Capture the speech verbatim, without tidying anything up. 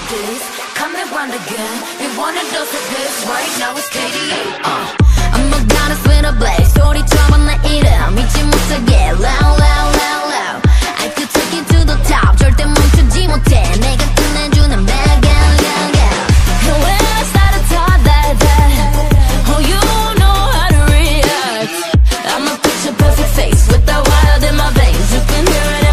this, coming round again. We wanna dose of this, right now it's K D A. Uh. I'm a goddess with a blaze, 소리처럼 내 이름 잊지 못하게 loud loud loud loud. I could take you to the top, 절대 멈추지 못해. 내가 끝내주는 bag yeah yeah yeah. And when I start to talk that that, oh you know how to react. I'm a picture perfect face with that wild in my veins. You can hear it.